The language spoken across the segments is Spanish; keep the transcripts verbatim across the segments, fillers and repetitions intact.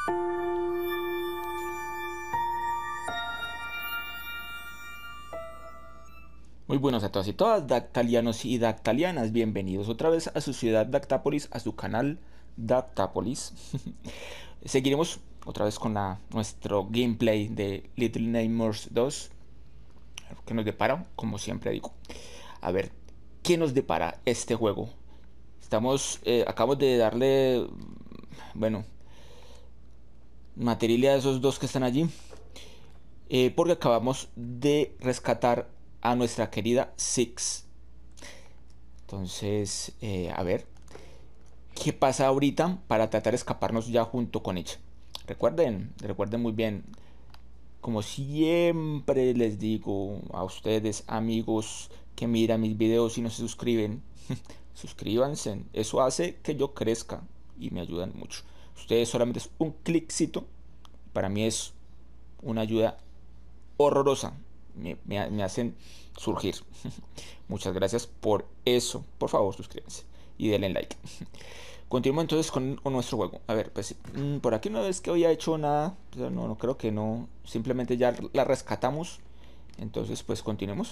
Muy buenos a todos y todas, dactalianos y dactalianas, bienvenidos otra vez a su ciudad Dactápolis, a su canal Dactápolis. Seguiremos otra vez con la, nuestro gameplay de Little Nightmares dos, que nos depara, como siempre digo. A ver, ¿qué nos depara este juego? Estamos, eh, acabamos de darle, bueno, material a esos dos que están allí, eh, porque acabamos de rescatar a nuestra querida Six. Entonces, eh, a ver qué pasa ahorita para tratar de escaparnos ya junto con ella. Recuerden, recuerden muy bien, como siempre les digo a ustedes, amigos que miran mis videos y no se suscriben, suscríbanse. Eso hace que yo crezca y me ayudan mucho. Ustedes solamente es un cliccito, para mí es una ayuda horrorosa. Me, me, me hacen surgir. Muchas gracias por eso. Por favor, suscríbanse y denle like. Continuamos entonces con, con nuestro juego. A ver, pues mmm, por aquí no es que había hecho nada. No, no creo que no. Simplemente ya la rescatamos. Entonces, pues continuemos.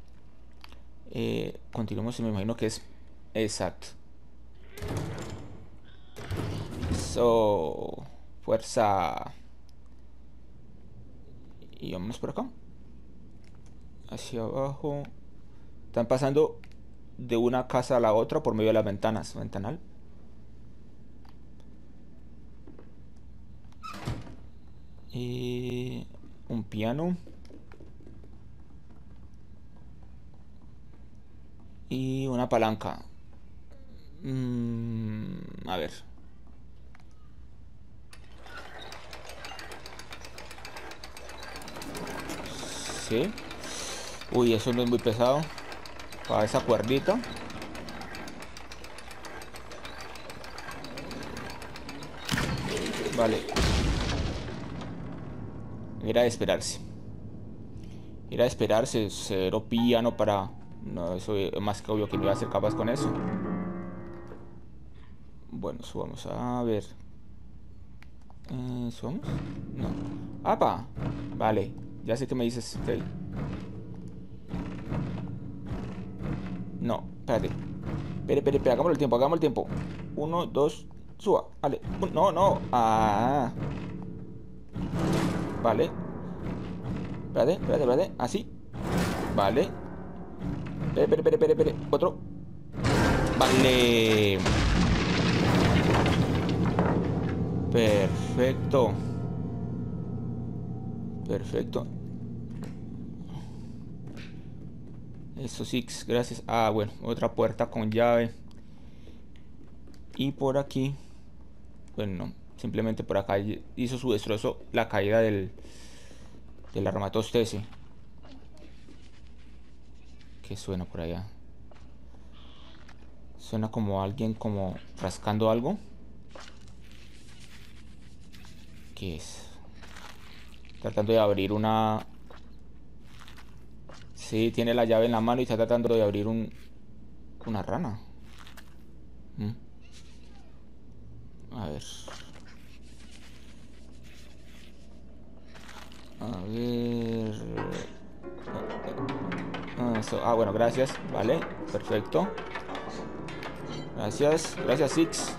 Eh, continuemos y me imagino que es exacto. Eso. Fuerza. Y vámonos por acá. Hacia abajo. Están pasando de una casa a la otra por medio de las ventanas. Ventanal. Y un piano. Y una palanca. Mm, a ver. Sí. Uy, eso no es muy pesado. Para esa cuerdita. Vale. Era de esperarse. Era de esperarse. Cero piano para... No, eso es más que obvio que no iba a ser capaz con eso. Bueno, subamos a ver. Eh, ¿Subamos? No. ¡Apa! Vale. Ya sé que me dices. Okay. No, espérate. Espere, espere, espere. Hagámoslo el tiempo, hagamos el tiempo. Uno, dos, suba. Vale. No, no. Ah. Vale. Espérate, espérate, espérate. Así. Vale. Espere, espere, espere, espere, espere. Otro. Vale. Perfecto. Perfecto. Eso sí, gracias. Ah, bueno, otra puerta con llave. Y por aquí, bueno, simplemente por acá hizo su destrozo la caída del del armatoste ese. ¿Qué suena por allá? Suena como alguien como rascando algo. ¿Qué es? Tratando de abrir una... Sí, tiene la llave en la mano y está tratando de abrir un... una rana. ¿Mm? A ver. A ver... Ah, eso. Ah, bueno, gracias. Vale, perfecto. Gracias, gracias Six.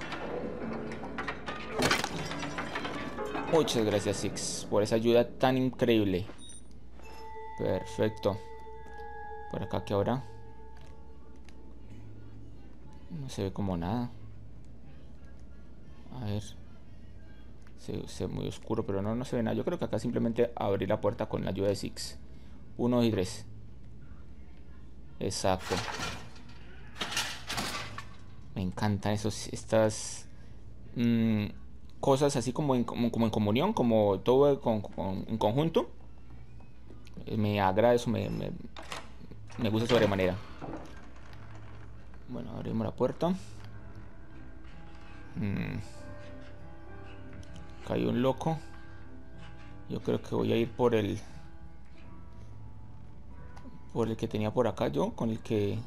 Muchas gracias Six por esa ayuda tan increíble. Perfecto. Por acá que ahora no se ve como nada. A ver. Se, se ve muy oscuro, pero no, no se ve nada. Yo creo que acá simplemente abrí la puerta con la ayuda de Six. Uno y tres. Exacto. Me encantan esos, estas mmm, cosas así como en, como, como en comunión, como todo con, con, en conjunto. Me agrada eso, me, me, me gusta sobremanera. Bueno, abrimos la puerta. Mm. Acá hay un loco. Yo creo que voy a ir por el... Por el que tenía por acá yo, con el que...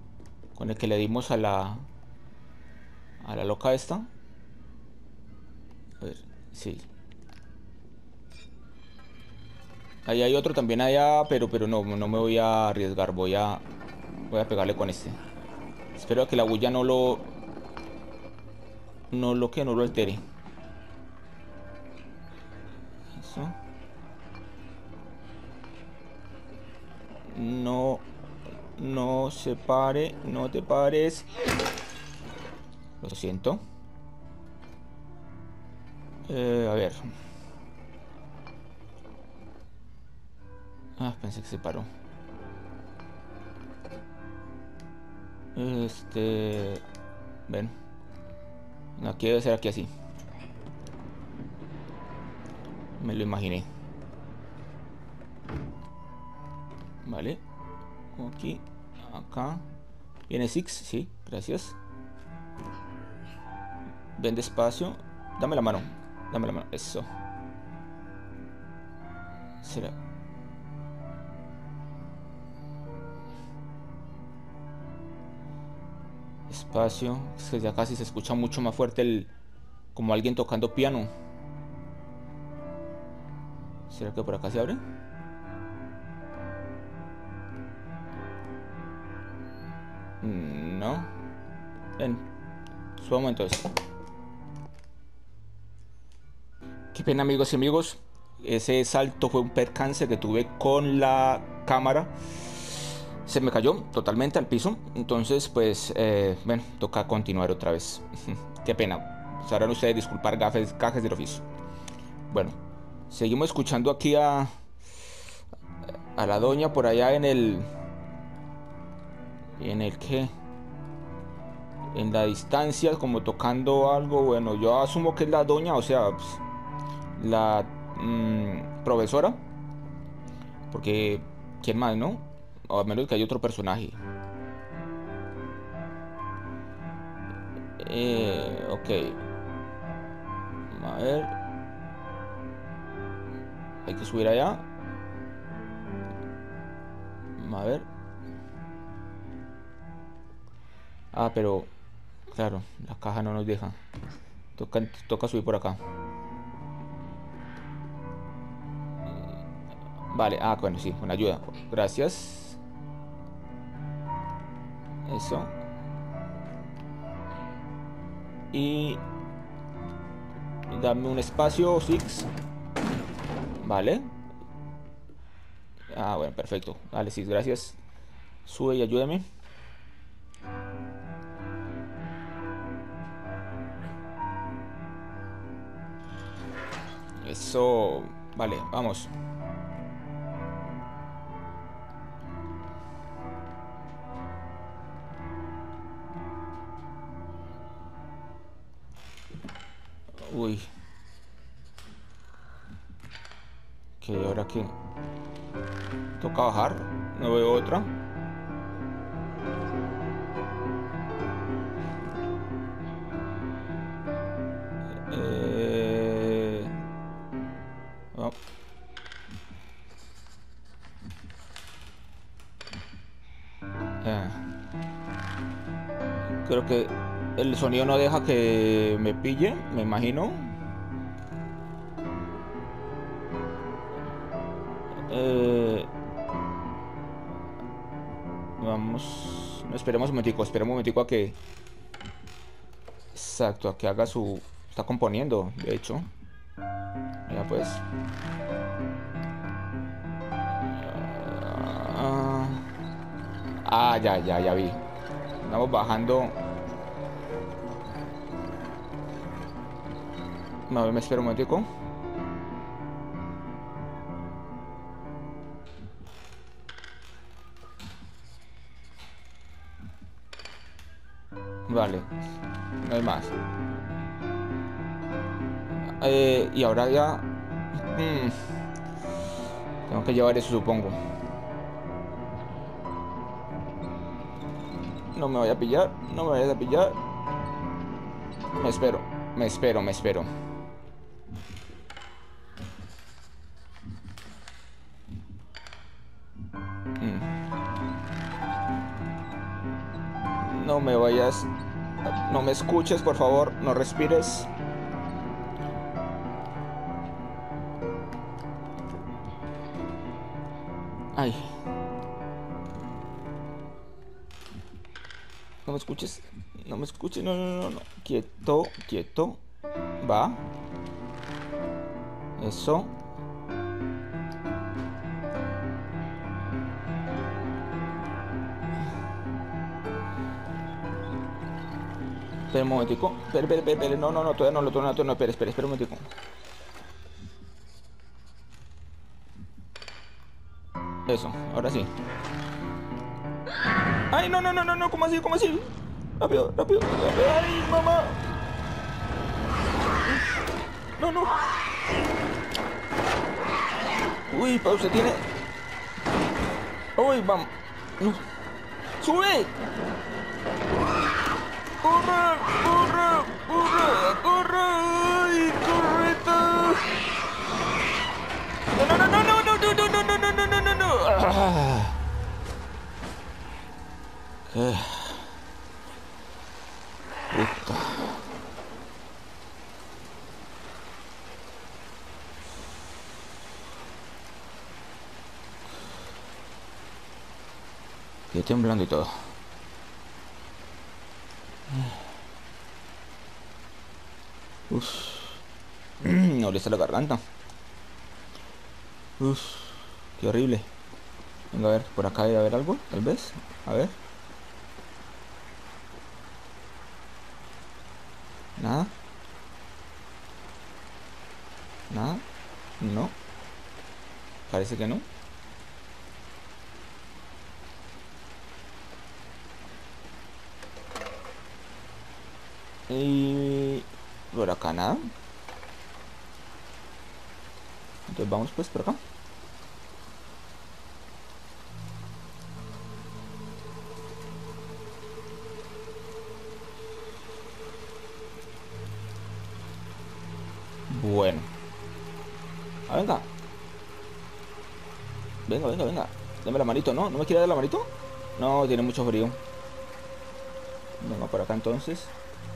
Con el que le dimos a la... A la loca esta. Sí. Ahí hay otro también allá, pero, pero no, no me voy a arriesgar. Voy a, voy a pegarle con este. Espero que la bulla no lo... No lo que no lo altere. Eso. No... No se pare, no te pares. Lo siento. Eh, a ver. Ah, pensé que se paró. Este... Ven. Aquí debe ser aquí así. Me lo imaginé. Vale. Aquí. Acá. Viene Six, sí. Gracias. Ven despacio. Dame la mano. Dame la mano. Eso. Será... Espacio. Es que ya casi se escucha mucho más fuerte el... Como alguien tocando piano. ¿Será que por acá se abre? No. Ven. Subamos entonces. Qué pena, amigos y amigos. Ese salto fue un percance que tuve con la cámara. Se me cayó totalmente al piso. Entonces, pues, eh, bueno, toca continuar otra vez. Qué pena. Sabrán ustedes disculpar gafes, cajes del oficio. Bueno, seguimos escuchando aquí a, a la doña por allá en el... ¿En el qué? En la distancia, como tocando algo. Bueno, yo asumo que es la doña, o sea, pues, la mmm, profesora. Porque, ¿quién más, no? O a menos que haya otro personaje. Eh, ok. A ver. Hay que subir allá. A ver. Ah, pero... Claro, la caja no nos deja. Toca, toca subir por acá. Vale, ah, bueno, sí, con ayuda. Gracias. Eso. Y... Dame un espacio, Six. Vale. Ah, bueno, perfecto. Vale, Six, gracias. Sube y ayúdame. Eso... Vale, vamos. Uy. ¿Qué? ¿Ahora qué? Toca bajar. No veo otra. Eh... Oh. Eh. Creo que el sonido no deja que me pille, me imagino. Eh... Vamos... Esperemos un momentico, esperemos un momentico a que... Exacto, a que haga su... Está componiendo, de hecho. Ya pues. Ah, ah, ya, ya, ya vi. Estamos bajando. No, me espero un momentico. Vale, no hay más. Eh, y ahora ya... Mm, tengo que llevar eso, supongo. No me voy a pillar, no me vayas a pillar. Me espero, me espero, me espero. Mm. No me vayas... No me escuches, por favor, no respires. Ay. No me escuches. No me escuches. No, no, no, no. Quieto, quieto. Va. Eso. Espera un momentico. Espera, espera, espera, espera. No, no, no, todavía no, todavía no, todavía no. Espera, espera, espera un momentico. Eso, ahora sí. Ay, no, no, no, no, no, ¿cómo así? ¿Cómo así? Rápido, rápido, rápido. Ay, mamá. No, no. Uy, pausa tiene. Uy, vamos. No. ¡Sube! ¡Corre! ¡Corre! ¡Corre! ¡Corre! ¡Ay, correta! No, no, no, no, no, no, no, no, no, no, no, no, no, no. Ah. ¿Qué? Puta. Estoy temblando y todo. Uf. Me molesta la garganta. Uf. Qué horrible. Venga, a ver, por acá debe haber algo, tal vez. A ver. Nada. Nada. No. Parece que no. Y por acá nada. Entonces vamos pues por acá. Bueno. Ah, venga. Venga, venga, venga. Dame la manito, ¿no? ¿No me quiere dar la manito? No, tiene mucho frío. Venga, por acá entonces.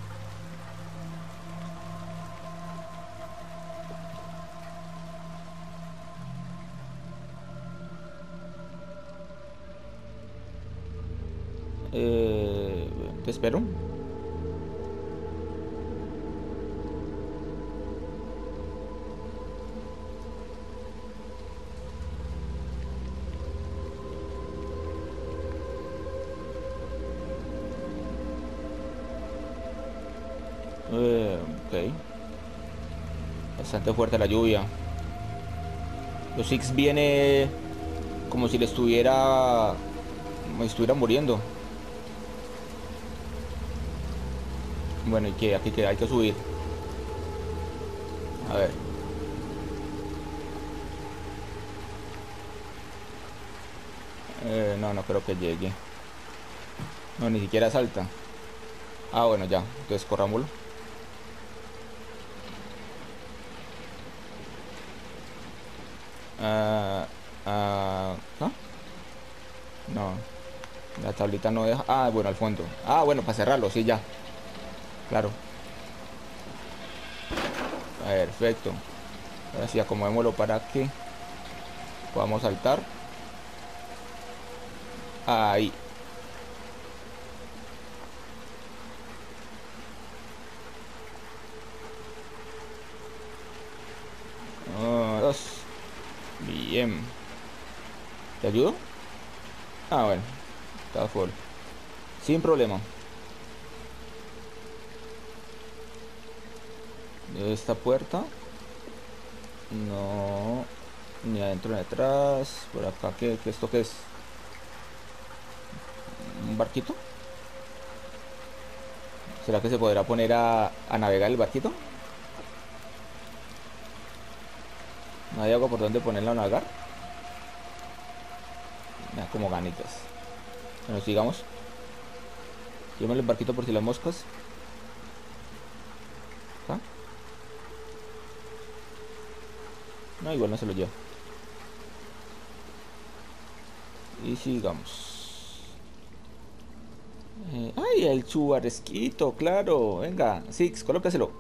Eh, te espero. Eh, ok. Bastante fuerte la lluvia. Los Six viene como si le estuviera... Como si estuviera muriendo. Bueno, ¿y qué? Aquí que hay que subir. A ver. Eh, no, no creo que llegue. No, ni siquiera salta. Ah, bueno, ya. Entonces corrámoslo. Ah, ah, ¿ah? No. La tablita no deja. Ah, bueno, al fondo. Ah, bueno, para cerrarlo, sí, ya. Claro. Perfecto. Ahora sí, acomodémoslo para que podamos saltar. Ahí. Oh, dos. Bien. ¿Te ayudo? Ah, bueno. Está full. Sin problema. Esta puerta. No. Ni adentro ni atrás. Por acá, ¿qué, qué esto qué es? ¿Un barquito? ¿Será que se podrá poner a, a navegar el barquito? ¿No hay agua por donde ponerla a navegar? Me da como ganitas. Bueno, sigamos. Llévame el barquito por si las moscas. ¿Acá? No, igual no se lo lleva. Y sigamos. Eh, ¡Ay, el chubarresquito! Claro, venga, Six, colócaselo.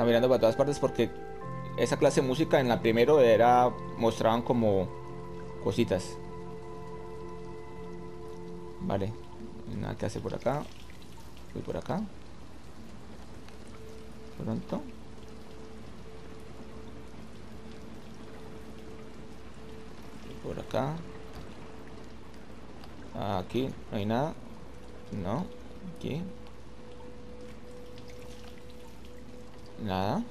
Está mirando para todas partes porque esa clase de música en la primero era mostraban como cositas. Vale, nada que hacer por acá. Voy por acá. Pronto. Por acá. Aquí no hay nada. No. Aquí. Nada.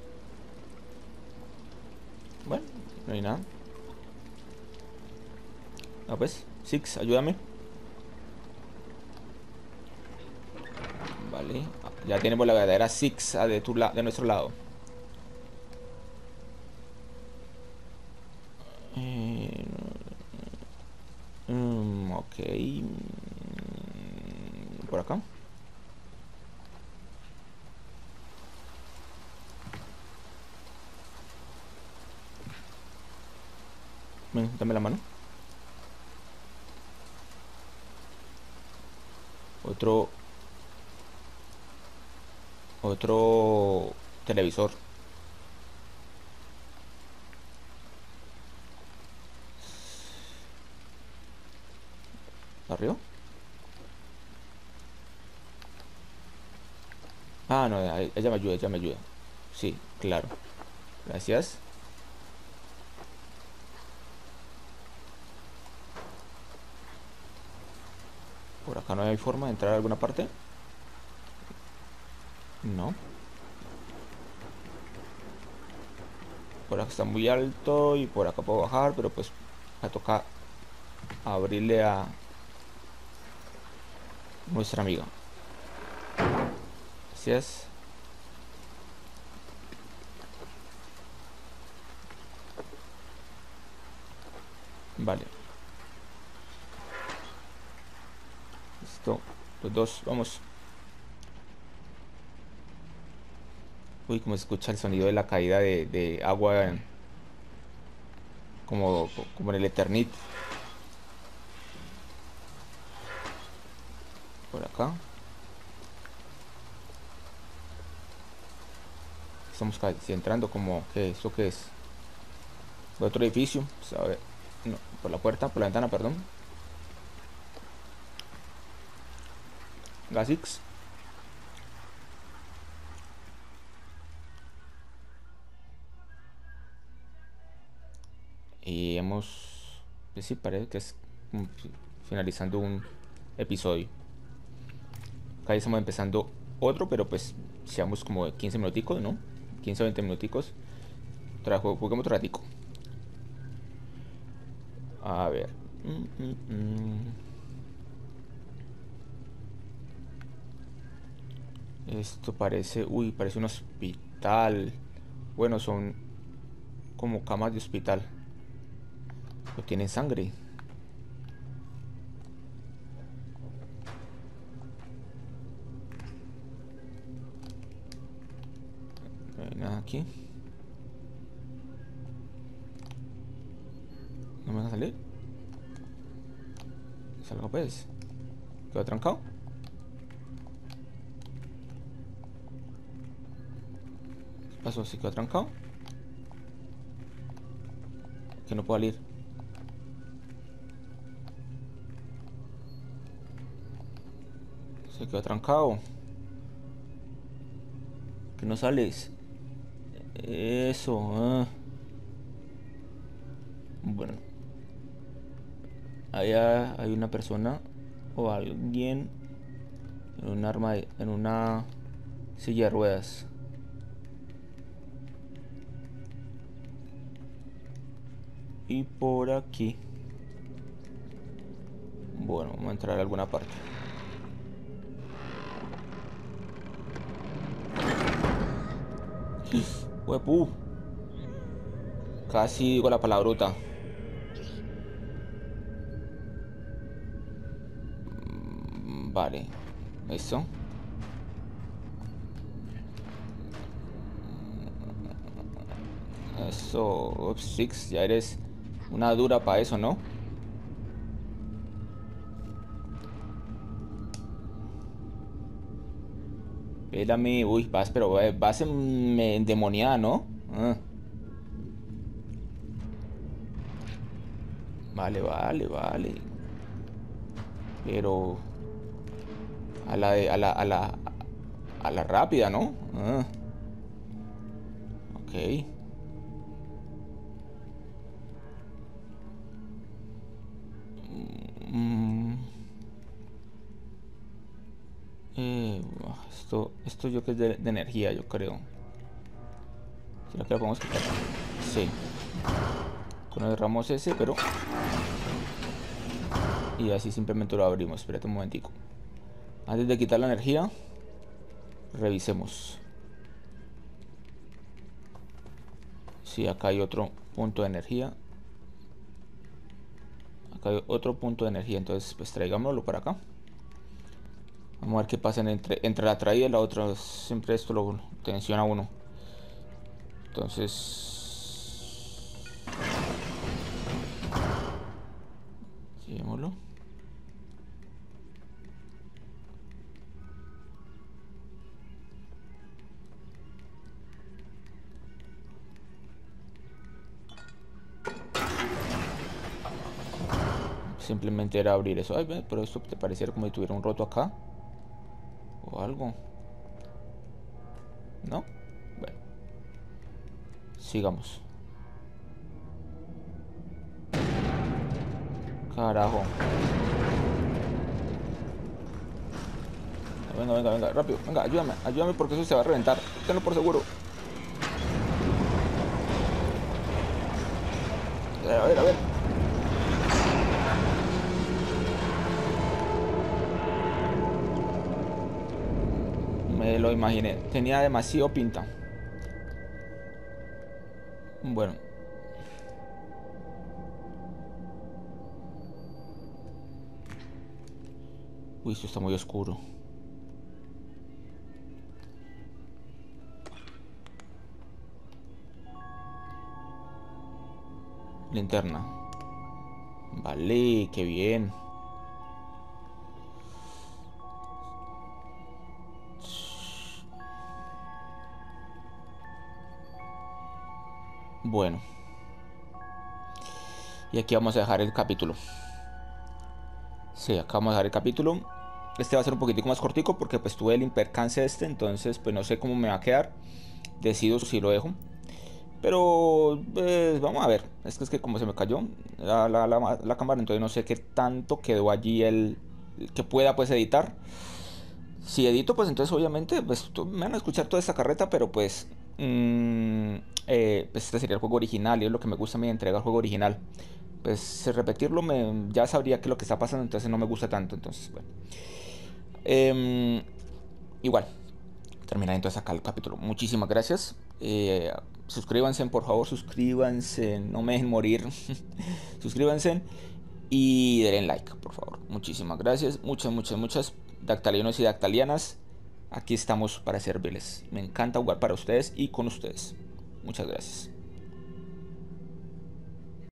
Bueno, no hay nada. Ah, pues, Six, ayúdame. Vale. Ya tenemos la verdadera Six de, tu la de nuestro lado. Eh, mm, ok. Por acá. Ven, dame la mano. Otro. Otro televisor. ¿Arriba? Ah, no, ella me ayuda, ella me ayuda. Sí, claro. Gracias. Por acá no hay forma de entrar a alguna parte. No. Por acá está muy alto y por acá puedo bajar, pero pues me toca abrirle a nuestra amiga. Gracias. Vale. Listo. Los dos, vamos. Uy, como se escucha el sonido de la caída de, de agua en- como, como en el Eternit. Por acá. Estamos casi entrando como que esto que es de otro edificio. Pues, a ver, no, por la puerta, por la ventana, perdón. Gasix. Y hemos, pues sí, parece que es como finalizando un episodio. Acá ya estamos empezando otro, pero pues seamos como quince minuticos, ¿no? quince o veinte minuticos. Juguemos otro ratico. A ver. Mm, mm, mm. Esto parece... Uy, parece un hospital. Bueno, son como camas de hospital. Pero tienen sangre. No hay nada aquí. ¿No me van a salir? Salga pues. ¿Quedó trancado? ¿Qué pasó? ¿Sí quedó trancado? Que no puedo salir. Se quedó trancado. Que no sales. Eso. Ah. Bueno. Allá hay una persona o alguien en un arma de- en una silla de ruedas. Y por aquí. Bueno, vamos a entrar a alguna parte. Huepu. Casi digo la palabrota. Mm, Vale. Eso. Eso. Ups, Six, ya eres una dura para eso, ¿no? Espérame, uy, vas, pero eh, vas en- endemoniada, ¿no? Ah, vale, vale, vale. Pero a la, de- a la, a la, a la rápida, ¿no? Ah, ok. Mm, eh, esto, esto yo que es de, de energía, yo creo. ¿Será que lo podemos quitar? Sí. Cerramos ese, pero... Y así simplemente lo abrimos. Espérate un momentico. Antes de quitar la energía, revisemos. Sí, acá hay otro punto de energía. Acá hay otro punto de energía. Entonces, pues traigámoslo para acá. Vamos a ver qué pasa entre, entre la traída y la otra. Siempre esto lo tensiona a uno. Entonces... Llevémoslo. Simplemente era abrir eso. Ay, ve, pero esto te pareciera como si tuviera un roto acá. O algo. ¿No? Bueno, sigamos. Carajo. Venga, venga, venga, rápido. Venga, ayúdame, ayúdame porque eso se va a reventar. Tenlo por seguro. A ver, a ver. Me lo imaginé. Tenía demasiado pinta. Bueno. Uy, esto está muy oscuro. Linterna. Vale, qué bien. Bueno. Y aquí vamos a dejar el capítulo. Sí, acá vamos a dejar el capítulo. Este va a ser un poquitico más cortico porque pues tuve el impercance este. Entonces pues no sé cómo me va a quedar. Decido si lo dejo. Pero pues, vamos a ver. Es que es que como se me cayó la, la, la, la cámara. Entonces no sé qué tanto quedó allí el, el que pueda pues editar. Si edito, pues entonces obviamente pues me van a escuchar toda esta carreta, pero pues, mmm, eh, pues este sería el juego original y es lo que me gusta a mí, entregar el juego original. Pues repetirlo me, ya sabría qué es lo que está pasando, entonces no me gusta tanto, entonces bueno. Eh, igual, terminar entonces acá el capítulo. Muchísimas gracias. Eh, suscríbanse, por favor, suscríbanse, no me dejen morir. Suscríbanse y denle like, por favor. Muchísimas gracias. Muchas, muchas, muchas dactalianos y dactalianas. Aquí estamos para servirles. Me encanta jugar para ustedes y con ustedes. Muchas gracias.